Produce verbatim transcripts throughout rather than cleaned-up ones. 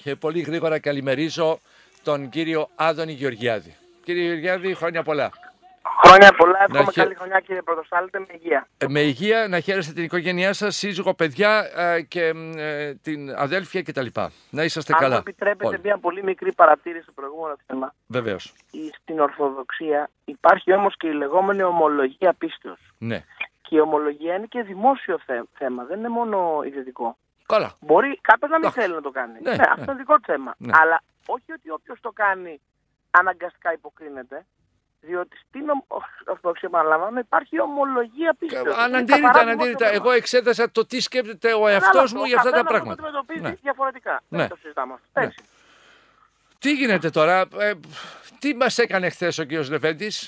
Και πολύ γρήγορα καλημερίζω τον κύριο Άδωνη Γεωργιάδη. Κύριε Γεωργιάδη, χρόνια πολλά. Χρόνια πολλά, εύχομαι χε... καλή χρονιά κύριε Πρωτοσάλτε, με υγεία. Ε, με υγεία, να χαίρεστε την οικογένειά σας, σύζυγο, παιδιά ε, και ε, την αδέλφια κτλ. Να είσαστε Αν καλά. Αν μου επιτρέπετε όλοι. μια πολύ μικρή παρατήρηση στο προηγούμενο θέμα. Βεβαίως. Στην Ορθοδοξία υπάρχει όμως και η λεγόμενη ομολογία πίστεως. Ναι. Και η ομολογία είναι και δημόσιο θέμα, δεν είναι μόνο ιδιωτικό. Καλά. Μπορεί κάποιος να μην Άχι. θέλει να το κάνει. Ναι, ναι, ναι. αυτό είναι δικό του θέμα. Ναι. Αλλά όχι ότι όποιος το κάνει αναγκαστικά υποκρίνεται. Διότι στην Ορθοδοξία, επαναλαμβάνω, υπάρχει ομολογία πίστεως. Αναντήρητα, αναντήρητα. Εγώ εξέτασα το τι σκέπτεται ο εαυτός μου για αυτά τα πράγματα. Το αντιμετωπίζει Ναι. διαφορετικά. Ναι. Δεν το συζητάμε αυτό. Ναι. Τι γίνεται τώρα, ε, τι μας έκανε χθες ο κύριος Λεβέντης.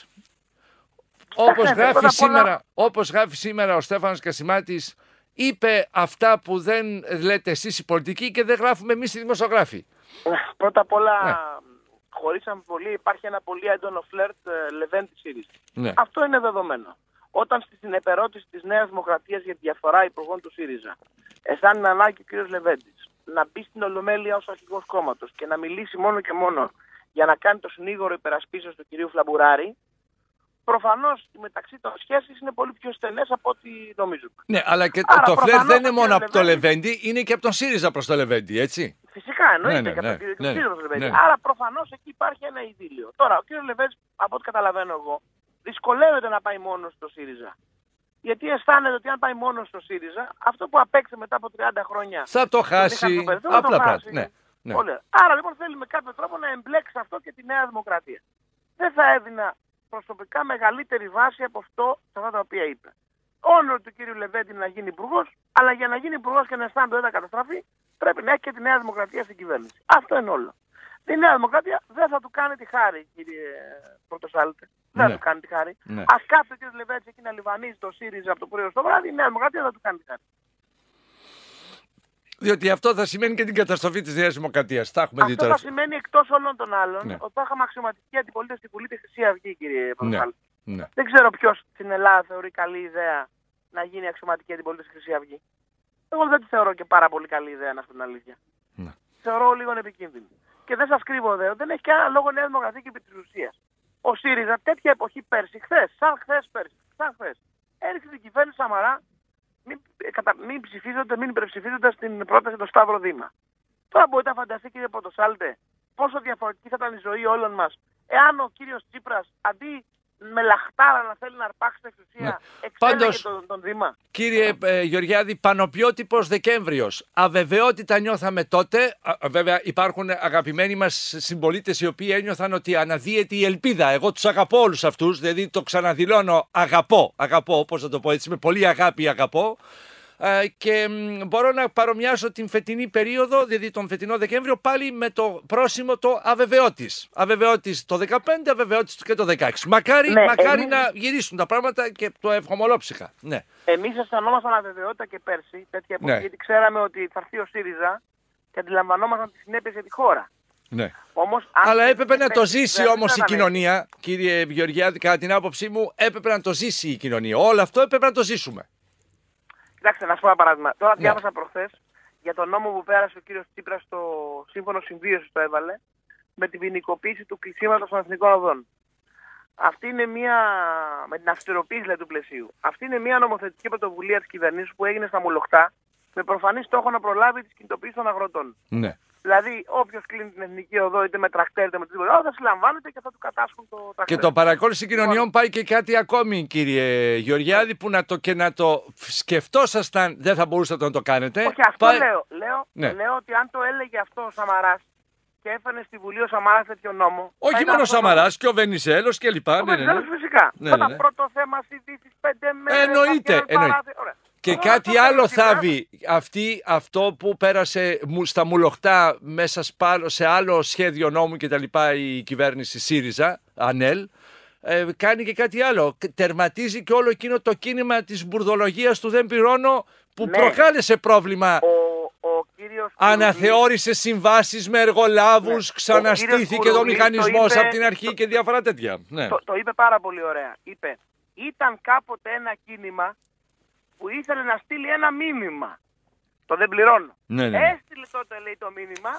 Όπως γράφει, σήμερα, όπως γράφει σήμερα ο Στέφανος Κασιμάτης, είπε αυτά που δεν λέτε εσείς οι πολιτικοί και δεν γράφουμε εμείς οι δημοσιογράφοι. Πρώτα απ' όλα, ναι. χωρίς αμφιβολία, υπάρχει ένα πολύ έντονο φλερτ Λεβέντη-ΣΥΡΙΖΑ. Ναι. Αυτό είναι δεδομένο. Όταν στην επερώτηση της Νέας Δημοκρατίας για τη διαφορά υπουργών του ΣΥΡΙΖΑ αισθάνεται ανάγκη ο κ. Λεβέντης να μπει στην Ολομέλεια ως αρχηγός κόμματος και να μιλήσει μόνο και μόνο για να κάνει το συνήγορο υπερασπίσεως του κ. Φλαμπουράρη, προφανώς μεταξύ των σχέσεις είναι πολύ πιο στενές από ό,τι νομίζουμε. Ναι, αλλά και Άρα, το φλερ δεν είναι μόνο Λεβέντη... από το Λεβέντη, είναι και από τον ΣΥΡΙΖΑ προς το Λεβέντη, έτσι. Φυσικά, εννοείται ναι, ναι, και από ναι, τον κ. ναι, ΣΥΡΙΖΑ προς το Λεβέντη. ναι. Άρα προφανώς εκεί υπάρχει ένα ειδήλιο. Τώρα, ο κ. Λεβέντης, από ό,τι καταλαβαίνω εγώ, δυσκολεύεται να πάει μόνο στο ΣΥΡΙΖΑ. Γιατί αισθάνεται ότι αν πάει μόνο στο ΣΥΡΙΖΑ, αυτό που απέκτησε μετά από τριάντα χρόνια. Θα το χάσει. Απλά πράγματα. Ναι, ναι. Άρα λοιπόν θέλει με κάποιο τρόπο να εμπλέξει αυτό και τη Νέα Δημοκρατία. Δεν θα έδινα προσωπικά μεγαλύτερη βάση από αυτό σε αυτά τα οποία είπε. Όνειρο του κ. Λεβέντη να γίνει υπουργός, αλλά για να γίνει υπουργός και να αισθάνεται ότι θα καταστραφεί, πρέπει να έχει και τη Νέα Δημοκρατία στην κυβέρνηση. Αυτό είναι όλο. Η Νέα Δημοκρατία δεν θα του κάνει τη χάρη, κύριε Πρωτοσάλτε. Δεν Ναι. θα του κάνει τη χάρη. Ναι. Ας κάθεται ο κ. Λεβέντης εκεί να λιβανίζει το ΣΥΡΙΖΑ από το πρωί ως το βράδυ, η Νέα Δημοκρατία δεν θα του κάνει τη χάρη. Διότι αυτό θα σημαίνει και την καταστροφή της Νέας Δημοκρατίας. Τα έχουμε Αυτό δει τώρα. θα σημαίνει εκτός όλων των άλλων, Ναι. ότι θα είχαμε αξιωματική αντιπολίτευση στην Βουλή τη Χρυσή Αυγή, κύριε Πρωτοσάλτε. Ναι. Δεν ξέρω ποιος στην Ελλάδα θεωρεί καλή ιδέα να γίνει αξιωματική αντιπολίτευση στη Χρυσή Αυγή. Εγώ δεν τη θεωρώ και πάρα πολύ καλή ιδέα, να σου πω την αλήθεια. Ναι. Θεωρώ λίγο επικίνδυνη. Και δεν σας κρύβω δε, δεν έχει κανένα λόγο Νέα Δημοκρατία και επί της ουσίας. Ο ΣΥΡΙΖΑ τέτοια εποχή πέρσι, χθες, σαν χθες πέρσι, σαν χθες, έριξε την κυβέρνηση Σαμαρά μην, κατα, μην ψηφίζονται, μην υπερψηφίζονται στην πρόταση του Σταύρο Δήμα. Τώρα μπορείτε να φανταστείτε, κύριε Πρωτοσάλτε, πόσο διαφορετική θα ήταν η ζωή όλων μας εάν ο κύριος Τσίπρας αντί με λαχτάρα να θέλει να αρπάξει την εξουσία, ναι. εξέλεγε Πάντως, τον, τον Δήμα. Κύριε ε, Γεωργιάδη, πανοποιότυπος Δεκέμβριος. Αβεβαιότητα νιώθαμε τότε. Α, βέβαια υπάρχουν αγαπημένοι μας συμπολίτες οι οποίοι ένιωθαν ότι αναδύεται η ελπίδα. Εγώ τους αγαπώ όλους αυτούς, δηλαδή το ξαναδηλώνω, αγαπώ, αγαπώ, πώς θα το πω έτσι, με πολύ αγάπη αγαπώ. Uh, και μ, μπορώ να παρομοιάσω την φετινή περίοδο, δηλαδή τον φετινό Δεκέμβριο, πάλι με το πρόσημο το αβεβαιώτης. Αβεβαιώτης το δεκαπέντε, αβεβαιώτης και το δεκαέξι. Μακάρι, ναι, μακάρι εμείς... να γυρίσουν τα πράγματα και το εύχομαι ολόψυχα. Ναι. Εμείς αισθανόμασταν αβεβαιότητα και πέρσι, τέτοια εποχή, ναι. γιατί ξέραμε ότι θα έρθει ο ΣΥΡΙΖΑ και αντιλαμβανόμασταν τις συνέπειες για τη χώρα. Ναι. Όμως, αλλά έπρεπε να το ζήσει δεν όμως η κοινωνία, κύριε Γεωργιάδη, κατά την άποψή μου, έπρεπε να το ζήσει η κοινωνία. Όλο αυτό έπρεπε να το ζήσουμε. Κοιτάξτε, να σου πω ένα παράδειγμα. Τώρα ναι. διάβασα προχθές για τον νόμο που πέρασε ο κύριος Τσίπρας στο Σύμφωνο Συμβίωσης, το έβαλε, με την ποινικοποίηση του κλεισίματος των εθνικών οδών. Αυτή είναι μια, με την αυστηροποίηση δηλαδή, του πλαισίου. Αυτή είναι μια νομοθετική πρωτοβουλία της κυβερνήσεως που έγινε στα Μουλοχτά με προφανή στόχο να προλάβει τις κινητοποίησεις των αγροτών. Ναι. Δηλαδή, όποιος κλείνει την εθνική οδό, είτε με τρακτέρ, είτε με τίποτα, θα συλλαμβάνεται και θα του κατάσχουν το τρακτέρ. Και το παρακόλληση κοινωνιών πάει και κάτι ακόμη, κύριε Γεωργιάδη, που να το, και να το σκεφτόσασταν, δεν θα μπορούσατε να το κάνετε. Όχι, αυτό Πά... λέω. Λέω, ναι. λέω ότι αν το έλεγε αυτό ο Σαμαράς και έφερε στη Βουλή ο Σαμαράς τέτοιο νόμο. Όχι μόνο ο Σαμαράς και ο Βενιζέλος και λοιπά. Ο ναι, ναι, ναι. φυσικά. Ναι, ναι, ναι. ναι. Πρώτο θέμα συζήτησης πέντε μέρες. Εννοείται. εννοείται. Και Ωραία, κάτι άλλο θάβει αυτή, αυτό που πέρασε στα Μουλοχτά μέσα σε άλλο σχέδιο νόμου και τα λοιπά η κυβέρνηση ΣΥΡΙΖΑ, ΑΝΕΛ, ε, κάνει και κάτι άλλο. Τερματίζει και όλο εκείνο το κίνημα της μπουρδολογίας του δεν πληρώνω που ναι. προκάλεσε πρόβλημα. Ο, ο κύριος Αναθεώρησε συμβάσεις με εργολάβους, ναι. ξαναστήθηκε το μηχανισμός το είπε, από την αρχή το, και διάφορα τέτοια. Ναι. Το, το είπε πάρα πολύ ωραία. Είπε, ήταν κάποτε ένα κίνημα που ήθελε να στείλει ένα μήνυμα. Το δεν πληρώνω. Ναι, ναι, ναι. Έστειλε τότε, λέει, το μήνυμα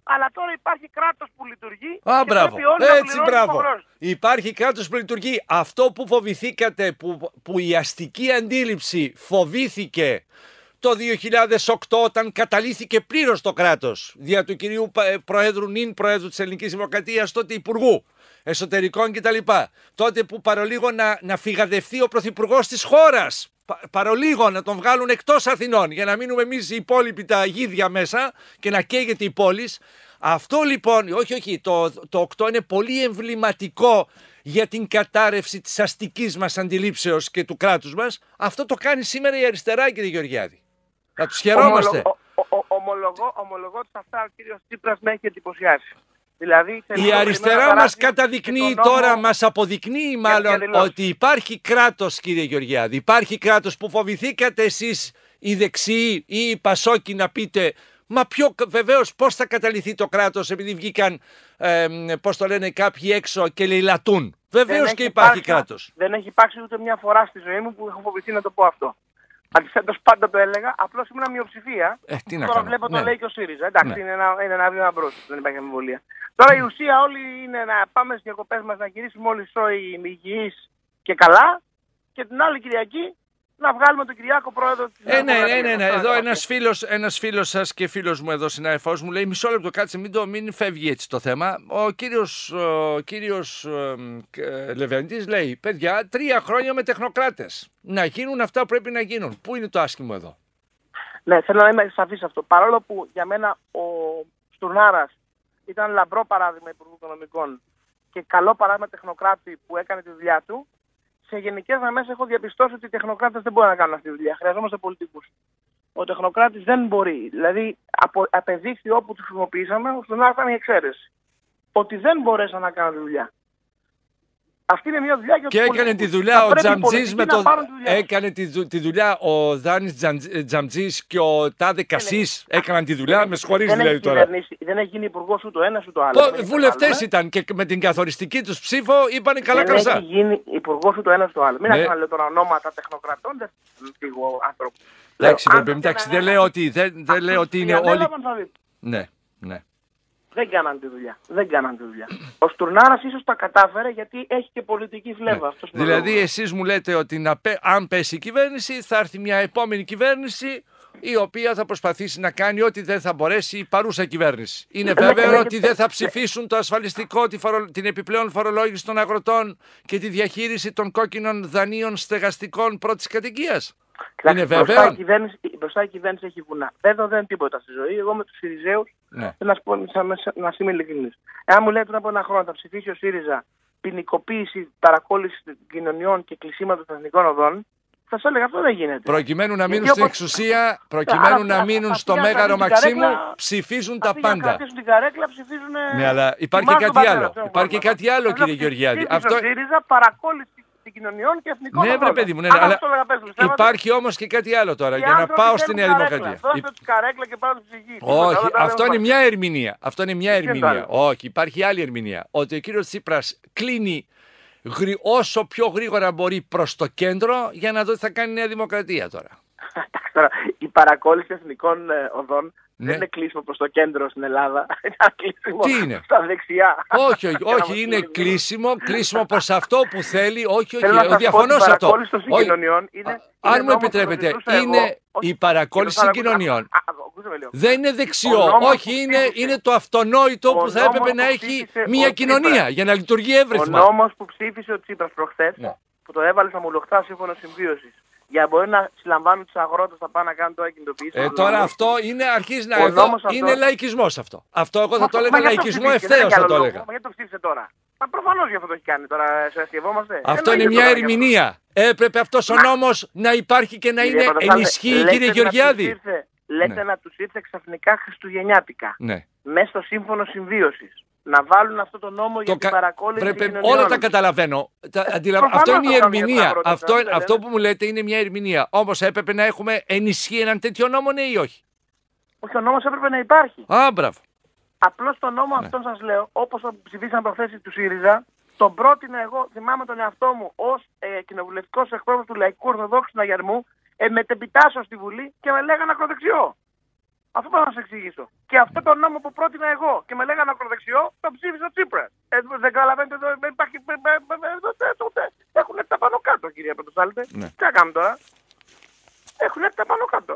Αλλά τώρα υπάρχει κράτος που λειτουργεί. Α, και μπράβο. πρέπει όλοι να Έτσι, πληρώνουν μπράβο. υποχρεώσεις. Υπάρχει κράτος που λειτουργεί. Αυτό που φοβηθήκατε, που, που η αστική αντίληψη φοβήθηκε το δύο χιλιάδες οκτώ, όταν καταλήθηκε πλήρως το κράτος δια του κυρίου Προέδρου, νυν Προέδρου της Ελληνικής Δημοκρατίας, τότε Υπουργού Εσωτερικών κτλ. Τότε που παρολίγο να, να φυγαδευτεί ο Πρωθυπουργός της χώρας. Πα, παρολίγο να τον βγάλουν εκτός Αθηνών για να μείνουμε εμείς οι υπόλοιποι τα γίδια μέσα και να καίγεται η πόλη. Αυτό λοιπόν, όχι, όχι, το, το οκτώ είναι πολύ εμβληματικό για την κατάρρευση της αστικής μας αντιλήψεως και του κράτους μας. Αυτό το κάνει σήμερα η αριστερά, κύριε Γεωργιάδη. Να τους χαιρόμαστε. Ομολογώ, ο, ο, ομολογώ, ομολογώ ότι αυτά ο κύριος Τσίπρας με έχει εντυπωσιάσει. Δηλαδή, η αριστερά μας καταδεικνύει τώρα, νόμο... μας αποδεικνύει μάλλον ότι υπάρχει κράτος, κύριε Γεωργιάδη. Υπάρχει κράτος που φοβηθήκατε εσείς οι δεξιοί ή οι πασόκοι να πείτε. Μα πιο βεβαίως πώς θα καταλυθεί το κράτος επειδή βγήκαν, ε, πώς το λένε κάποιοι έξω και λαιλατούν. Βεβαίως και υπάρχει υπάρξει, κράτος. Δεν έχει υπάρξει ούτε μια φορά στη ζωή μου που έχω φοβηθεί να το πω αυτό. Αντιθέτως πάντα το έλεγα, απλώς ήμουν μειοψηφία. Ε, τι να Τώρα κάνω. βλέπω ναι. το λέει και ο ΣΥΡΙΖΑ. Εντάξει, ναι. είναι, ένα, είναι ένα βήμα μπρος, δεν υπάρχει αμφιβολία. Τώρα η ουσία όλη είναι να πάμε στις διακοπές μας, να γυρίσουμε όλοι σόοι, υγιείς και καλά, και την άλλη Κυριακή να βγάλουμε τον Κυριάκο Πρόεδρο της ε, ναι, ναι, ναι, ναι. Εδώ ένας φίλος, ένας φίλος σας και φίλος μου εδώ, συνάδελφός μου, λέει μισό λεπτό, κάτσε, μην, το, μην φεύγει έτσι το θέμα. Ο κύριος, ο κύριος ε, Λεβέντης λέει, παιδιά, τρία χρόνια με τεχνοκράτες. Να γίνουν αυτά που πρέπει να γίνουν. Πού είναι το άσχημο εδώ? Ναι, θέλω να είμαι σαφής σε αυτό. Παρόλο που για μένα ο Στουρνάρας ήταν λαμπρό παράδειγμα Υπουργού Οικονομικών και καλό παράδειγμα τεχνοκράτη που έκανε τη δουλειά του, σε γενικές γραμμές έχω διαπιστώσει ότι οι τεχνοκράτες δεν μπορούν να κάνουν αυτή τη δουλειά. Χρειαζόμαστε πολιτικούς. Ο τεχνοκράτης δεν μπορεί. Δηλαδή, απο, απεδείχθη όπου του χρησιμοποιήσαμε, ο Στουρνάρας ήταν η εξαίρεση. Ότι δεν μπορέσαν να κάνουν τη δουλειά. Αυτή είναι μια δουλειά για και έκανε τη δουλειά ο Τζαμτζής με το. Έκανε τη, τη δουλειά ο Δάνης Τζαμτζής και ο Τάδε Κασίς. Έκαναν τη δουλειά, με συγχωρείς δηλαδή τώρα. Δεν έχει γίνει υπουργός ούτε ο ένας ούτε ο άλλος. Βουλευτές ήταν και με την καθοριστική τους ψήφο είπανε καλά κρασά. Δεν έχει γίνει υπουργός ούτε ο ένας ούτε ο άλλος. Μην αρχίσουμε να λέω τώρα ονόματα τεχνοκρατών, δεν φύγω άνθρωπο. Εντάξει, εντάξει, δεν λέω ότι είναι όλοι. Ναι, ναι. Δεν κάναν τη δουλειά. Δεν κάναν τη δουλειά. Ο Στουρνάρας ίσως τα κατάφερε γιατί έχει και πολιτική φλέβα. Ναι. Αυτός δηλαδή εσείς μου λέτε ότι να, αν πέσει η κυβέρνηση θα έρθει μια επόμενη κυβέρνηση η οποία θα προσπαθήσει να κάνει ό,τι δεν θα μπορέσει η παρούσα κυβέρνηση. Είναι βέβαιο ότι δεν θα ψηφίσουν το ασφαλιστικό, την επιπλέον φορολόγηση των αγροτών και τη διαχείριση των κόκκινων δανείων στεγαστικών πρώτης κατοικίας. Είναι βέβαιο. Μπροστά η κυβέρνηση, μπροστά η κυβέρνηση έχει βουνά. Βέβαια δεν είναι τίποτα στη ζωή. Εγώ με τους Συριζέους, ναι. να, πω, να είμαι ειλικρινής. Εάν μου λέτε πριν από ένα χρόνο θα ψηφίσει ο ΣΥΡΙΖΑ ποινικοποίηση, παρακόλληση κοινωνιών και κλεισίματος των εθνικών οδών, θα σας έλεγα αυτό δεν γίνεται. Προκειμένου να μείνουν στην εξουσία, προκειμένου να μείνουν στο Μέγαρο Μαξίμου, ψηφίζουν τα πάντα. Να κρατήσουν την καρέκλα, ψηφίζουν. Ναι, αλλά υπάρχει κάτι άλλο. Υπάρχει κάτι άλλο, κύριε Γεωργιάδη. Αυτό... ΣΥΡΙΖΑ παρακόλληση κοινωνιών και εθνικών ναι, βρε παιδί μου, ναι, ναι, αλλά υπάρχει όμως και κάτι άλλο τώρα, για να πάω στη Νέα Δημοκρατία. Όχι, αυτό είναι μια ερμηνεία. Αυτό είναι μια ερμηνεία. Όχι, υπάρχει άλλη ερμηνεία. Ότι ο κύριος Τσίπρας κλείνει όσο πιο γρήγορα μπορεί προς το κέντρο για να δω τι θα κάνει η Νέα Δημοκρατία τώρα. Η παρακόλληση εθνικών οδών ναι. δεν είναι κλείσιμο προς το κέντρο στην Ελλάδα. Τι είναι? Στα δεξιά. Όχι, όχι, όχι είναι κλείσιμο, κλείσιμο προς αυτό που θέλει. Όχι, όχι, διαφωνώ σε αυτό. Όχι. Είναι, αν είναι μου επιτρέπετε, είναι εγώ, η παρακόλληση συγκοινωνιών. Δεν είναι δεξιό. Όχι, είναι, είναι το αυτονόητο που θα έπρεπε να έχει μια κοινωνία για να λειτουργεί εύρυθμα. Ο νόμος που ψήφισε ο Τσίπρας προχθές, που το έβαλε στα μουλοχτά σύμφωνο συμβίωσης, για να μπορεί να συλλαμβάνουν τους αγρότες θα πάνε να κάνουν το κινητοποιήσει. Ε, τώρα αυτό είναι, αρχίζει να εδώ, αυτό... είναι λαϊκισμός αυτό. Αυτό εγώ θα το έλεγα λαϊκισμό ευθέως θα το έλεγα. Μα γιατί το ψήφισε τώρα? Μα προφανώς γι' αυτό το έχει κάνει τώρα, σε ασκευόμαστε. Αυτό είναι μια ερμηνεία. Έπρεπε αυτός ο νόμος να υπάρχει και να είναι ενισχύει, κύριε Γεωργιάδη. Λέτε να τους ήρθε ξαφνικά χριστουγεννιάτικα. Μέσα στο σύμφωνο συμβίωσης. Να βάλουν αυτό το νόμο το για την παρακόλληση πρέπει... κοινωνιών. Όλα τα καταλαβαίνω. Τα... Αντιλα... Αυτό είναι η ερμηνεία. Αυτό... αυτό που μου λέτε είναι μια ερμηνεία. Όμως έπρεπε να έχουμε ενισχύει έναν τέτοιο νόμο, ναι ή όχι? Όχι, ο νόμος έπρεπε να υπάρχει. Α, μπράβο. Απλώς το νόμο ναι. αυτό σας λέω, όπως το ψηφίσαν προχθές του ΣΥΡΙΖΑ, τον πρότεινα εγώ, θυμάμαι τον εαυτό μου, ως ε, κοινοβουλευτικός εκπρόσωπος του Λαϊκού Ορθοδόξου Συναγερμού, ε, μετεπιτάσσω στη Βουλή και με λέγανε ακροδεξιό. Αυτό πρέπει να σα εξηγήσω. Και αυτό το νόμο που πρότεινα εγώ και με λέγανε ακροδεξιό, το ψήφισε ο Τσίπρας. Ε, δεν καταλαβαίνετε εδώ, δεν υπάρχει. Έχουν έρθει τα πάνω κάτω, κυρία Πρωτοσάλτε. Ναι. Τι να κάνουμε τώρα. Έχουν έρθει τα πάνω κάτω.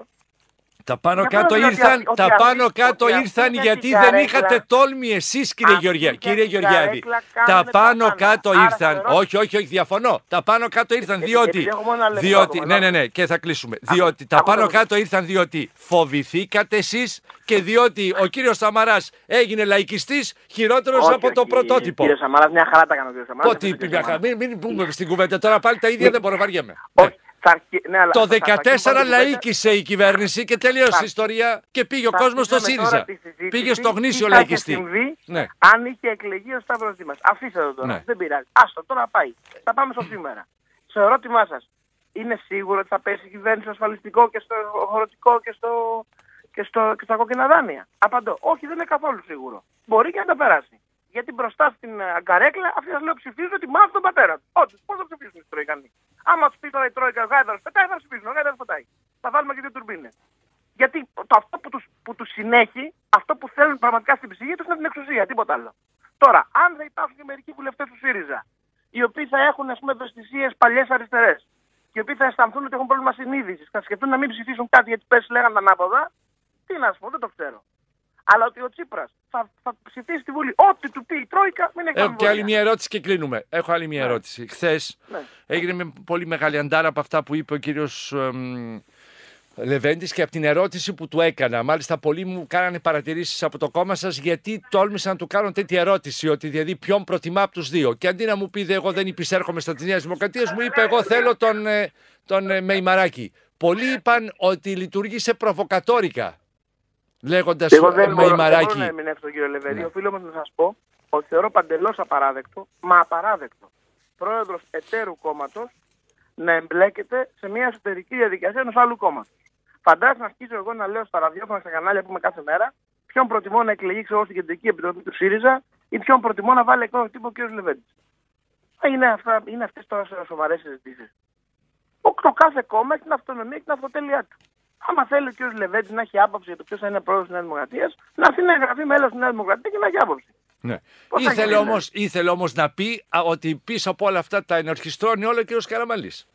Τα πάνω Για κάτω πρώτα, ήρθαν, ότι- τα ότι πάνω αυτή- κάτω ότι ήρθαν αυτή γιατί η δεν καρέκλα- είχατε τόλμη εσείς, κύριε, Αυτή Γεωργιά, και κύριε την Γεωργιάδη. καρέκλα Τα κάνουν τα πάνω πάνω. κάτω Άρα ήρθαν. θεωρώ- Όχι, όχι, όχι, διαφωνώ. Τα πάνω κάτω ήρθαν Γιατί- διότι. επειδή έχω μόνο ένα λεπτό διότι ακόμα, ναι, ναι, ναι. ναι, και θα κλείσουμε. Διότι τα από πάνω το- κάτω ήρθαν διότι φοβηθήκατε εσείς και διότι ο κύριος Σαμαράς έγινε λαϊκιστής χειρότερος Όχι, από το όχι, πρωτότυπο. Κύριε Σαμαράς, μια χαρά τα έκανε ο κύριος Σαμαράς. Πότε δεν είπε κύριε μια χαρά. Σαμαράς. Μην, μην πούμε στην κουβέντα τώρα πάλι τα ίδια, δεν μπορώ, βαριέμαι. Όχι, Ναι. θα αρχι- ναι, αλλά Το θα- θα- θα δεκατέσσερα αρχίσουμε την λαίκησε η κυβέρνηση και τελείωσε Θα- η ιστορία και πήγε ο Θα κόσμος στο αρχίσουμε τώρα ΣΥΡΙΖΑ. τη συζήτηση Πήγε στο γνήσιο τι θα είχε λαϊκιστή. συμβεί Ναι. αν είχε εκλεγεί ο Σταύρος Δήμας. Αφήστε το τώρα. Ναι. Δεν πειράζει. Άστο, τώρα πάει. Θα πάμε στο σήμερα. Στο ερώτημά σας. Είναι σίγουρο ότι θα πέσει η κυβέρνηση στο ασφαλιστικό και στο χωροτικό και, στο, και, στο, και στα κόκκινα δάνεια? Απαντώ. Όχι, δεν είναι καθόλου σίγουρο. Μπορεί και να τα περάσει. Γιατί μπροστά στην ε, καρέκλα αυτοί σας λέω ψηφίζουν ότι μάθουν τον πατέρα του. Όντως, πώς θα ψηφίσουν οι Τροϊκανοί? Άμα του πει τώρα η Τρόικα ο Γάιδαρος πετάει, θα ψηφίσουν. Ο Γάιδαρος πετάει. Θα βάλουμε και δύο τουρμπίνες. Γιατί το, αυτό που τους, που τους συνέχει, αυτό που θέλουν πραγματικά στην ψυχή τους είναι την εξουσία, τίποτα άλλο. Τώρα, αν δεν υπάρχουν και μερικοί βουλευτές του ΣΥΡΙΖΑ, οι οποίοι θα έχουν ας πούμε ευαισθησίες παλιές αριστερές, και οι οποίοι θα αισθανθούν ότι έχουν πρόβλημα συνείδησης, θα σκεφτούν να μην ψηφίσουν κάτι γιατί πέσει λέγανε ανάποδα, τι να σου πω, δεν το ξέρω. Αλλά ότι ο Τσίπρας θα, θα ψηφίσει στη Βουλή ό,τι του πει η Τρόικα, μην έχει Έχω και άλλη αμφιβολία. μια ερώτηση και κλείνουμε. Έχω άλλη μια Ναι. ερώτηση. Χθες Ναι. έγινε με πολύ μεγάλη αντάρα από αυτά που είπε ο κύριος εμ, Λεβέντης και από την ερώτηση που του έκανα. Μάλιστα, πολλοί μου κάνανε παρατηρήσεις από το κόμμα σας γιατί τόλμησαν να του κάνουν τέτοια ερώτηση. Ότι δηλαδή ποιον προτιμά από τους δύο. Και αντί να μου πει εγώ δεν υπησέρχομαι στα της Νέας Δημοκρατίας, μου είπε εγώ θέλω τον, ε, τον ε, Μεϊμαράκη. Πολλοί είπαν ότι λειτουργήσε προβοκατόρικα. Λέγοντας Εγώ δεν μπορώ, δεν Μεϊμαράκη. μπορώ να ερμηνεύσω τον κύριο Λεβέντη. Ναι. Οφείλω όμως να σας πω ότι θεωρώ παντελώς απαράδεκτο, μα απαράδεκτο, πρόεδρος εταίρου κόμματος να εμπλέκεται σε μια εσωτερική διαδικασία ενός άλλου κόμματος. Φαντάζομαι να αρχίσω εγώ να λέω στα ραδιόφωνα, στα κανάλια που είμαι κάθε μέρα, ποιον προτιμώ να εκλεγεί ξέρω, στην Κεντρική Επιτροπή του ΣΥΡΙΖΑ ή ποιον προτιμώ να βάλει εκπρόσωπο τύπο ο κ. Λεβέντης. Είναι, αυτά, είναι αυτές τώρα σοβαρές συζητήσεις. Ο, το κάθε κόμμα έχει την αυτονομία και την αυτοτέλειά του. Άμα θέλει ο κ. Λεβέντης να έχει άποψη για το ποιος θα είναι πρόεδρος της Νέας Δημοκρατίας, να έρθει να εγγραφεί μέλος της Νέας Δημοκρατίας και να έχει άποψη. Ναι. Πώς θα Ήθελε, γίνει, όμως, ήθελε όμως να πει α, ότι πίσω από όλα αυτά τα ενορχιστρώνει όλο ο κύριος Καραμανλής.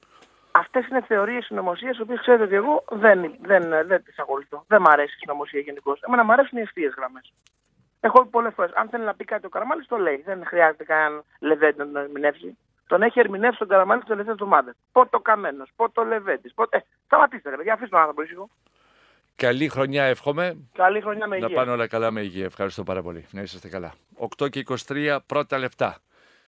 Αυτές είναι θεωρίες συνωμοσίας, οι οποίες ξέρετε ότι εγώ δεν, δεν, δεν τις ακολουθώ. Δεν μ' αρέσει η συνωμοσία γενικώς. Εμένα μ' αρέσουν οι ευθείες γραμμές. Έχω πει πολλές φορές. Αν θέλει να πει κάτι ο Καραμανλής, το λέει. Δεν χρειάζεται κανέναν Λεβέντη να τον ερμηνεύσει. Τον έχει ερμηνεύσει τον Καραμανλή τις τελευταίες εβδομάδες. Πότε ο Καμένος, πότε ο Λεβέντης. Πότε... Ε, σταματήστε ρε παιδιά, αφήστε τον άνθρωπο ήσυχο. Καλή χρονιά εύχομαι. Καλή χρονιά με Να υγεία. πάνε όλα καλά με υγεία. Ευχαριστώ πάρα πολύ. Να είσαστε καλά. οκτώ και είκοσι τρία πρώτα λεπτά.